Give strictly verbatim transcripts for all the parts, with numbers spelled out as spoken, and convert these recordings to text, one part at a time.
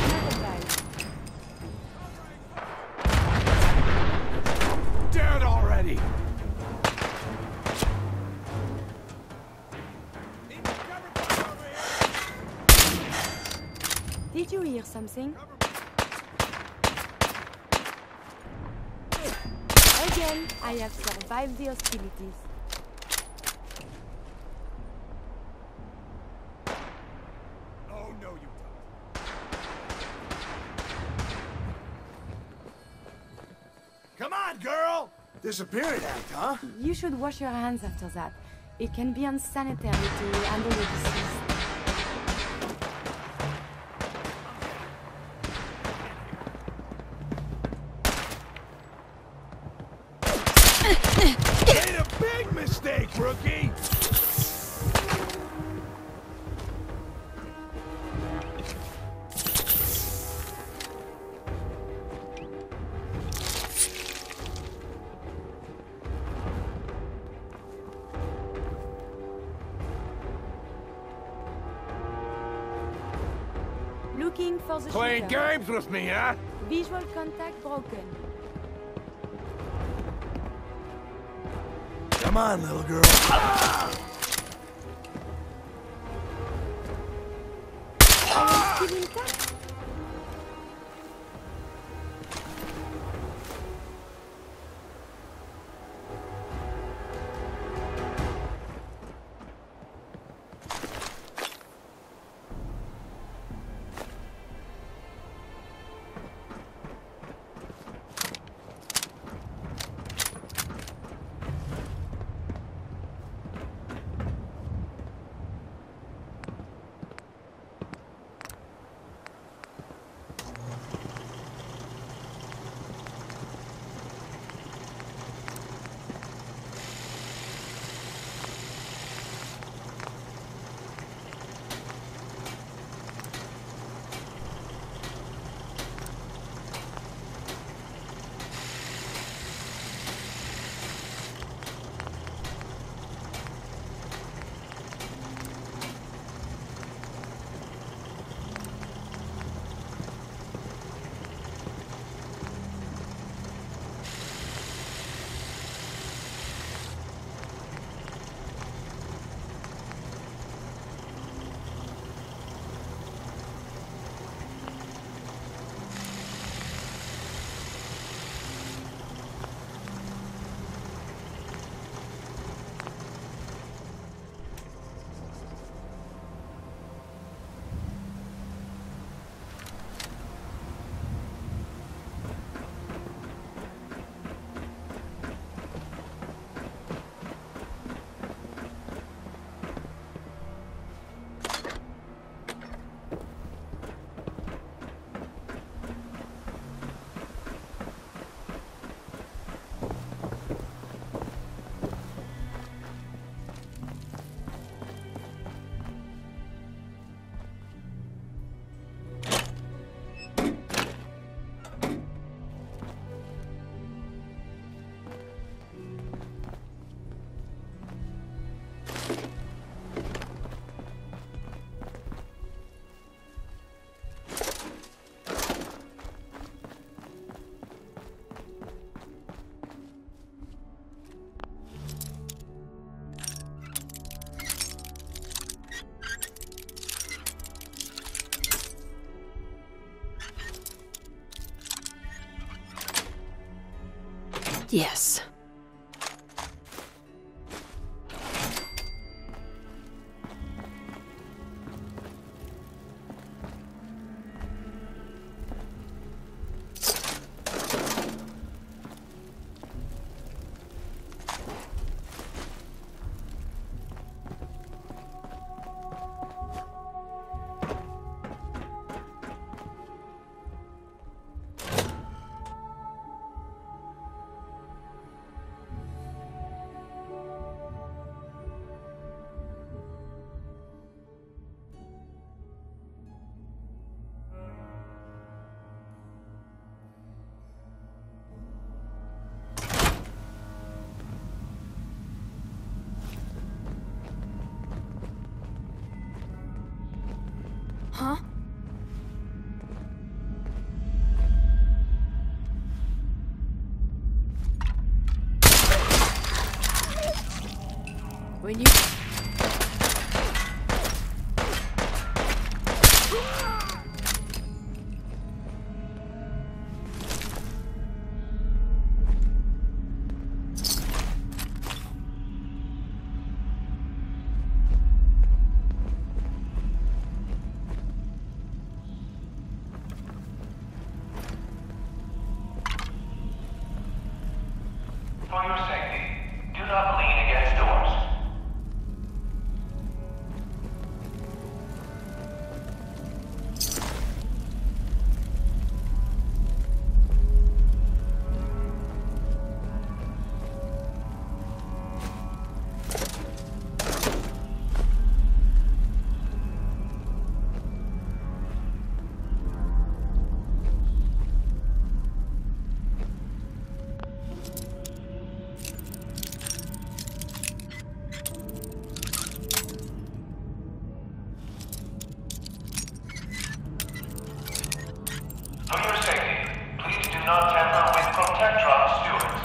not advised. Dead already! Did you hear something? Again, I have survived the hostilities. Oh, no, you don't. Come on, girl! Disappearing act, huh? You should wash your hands after that. It can be unsanitary to handle the disease. Made a big mistake, rookie! Looking for the Playing shooter. games with me, huh? Visual contact broken. Come on, little girl. Ah! Are you still intact? Yes. When you... For your safety, do not lean against doors. For your safety, please do not tamper with Protectron stewards.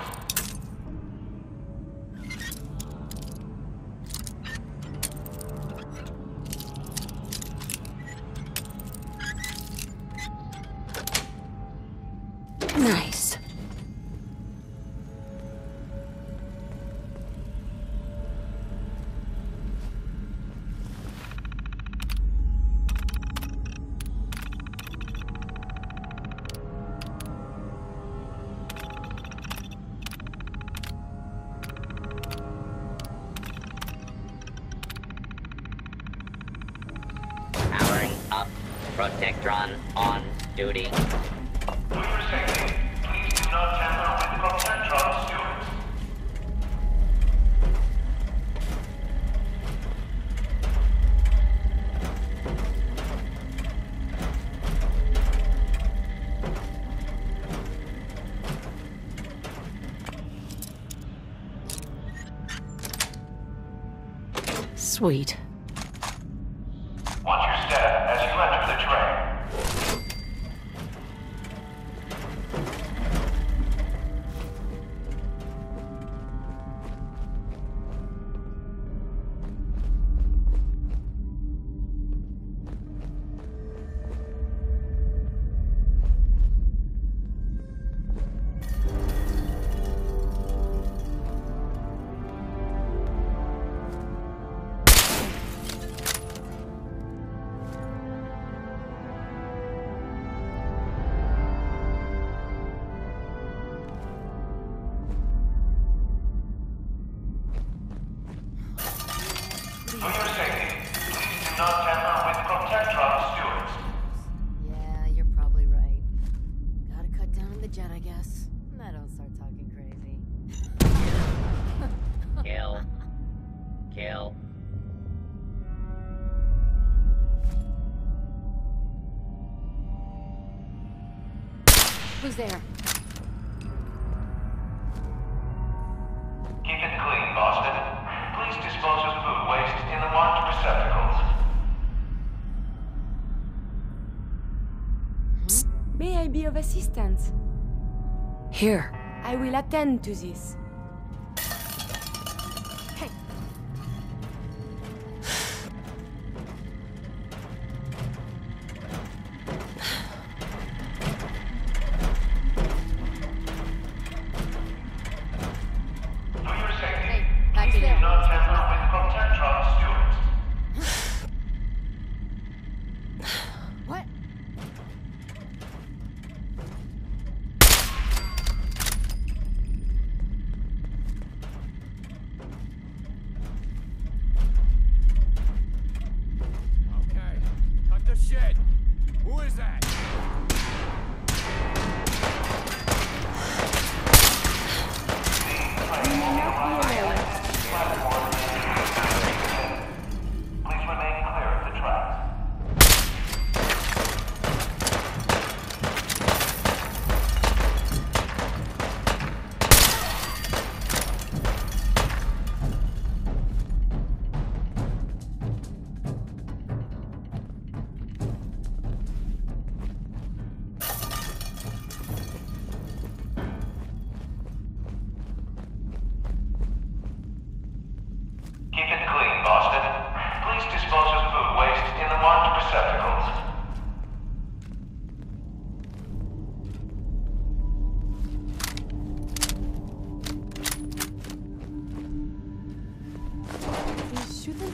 Nice. Powering up. Protectron on duty. For your safety, please do not tamper with Protectron stewards. Sweet. Watch your step as you enter the train. For your safety, please do not tamper with Protectron stewards. Yeah, you're probably right. Gotta cut down on the jet, I guess. I don't start talking crazy. Kill. Kill. Who's there? Keep it clean, Boston. Please dispose of food waste in the marked receptacles. May I be of assistance? Here. I will attend to this. Hey. For your safety, Hey, back please do there. not tamper with Protectron stewards. What?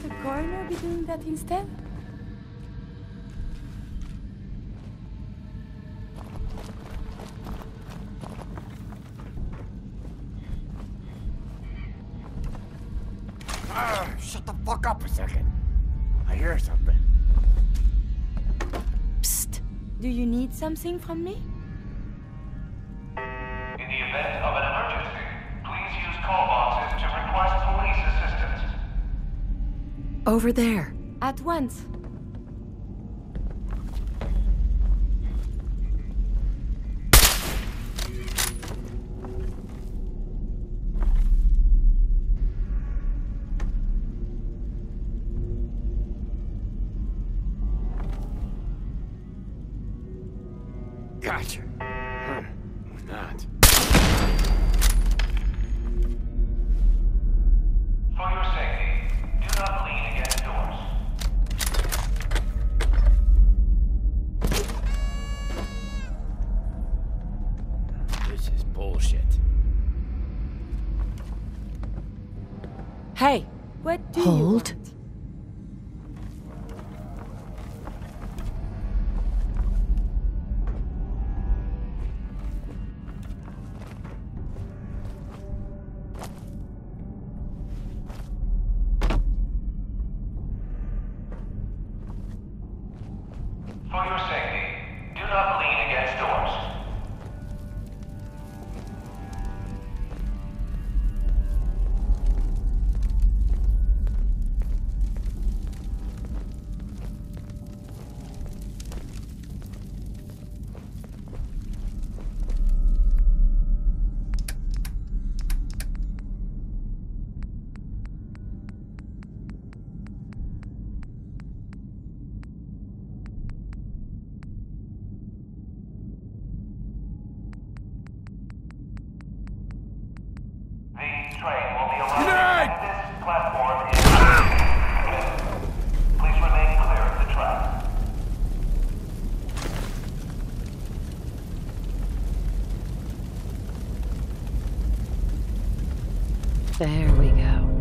the coroner be doing that instead? Ah, shut the fuck up a second. I hear something. Psst. Do you need something from me? In the event of an emergency, please use call boxes to request police assistance. Over there. At once. Gotcha. Huh. Or not. For your safety, do not lean against doors. This is bullshit. Hey, what do you Hold. want? For your safety, do not lean against doors. The train will be arriving at this platform in Please remain clear of the track. There we go.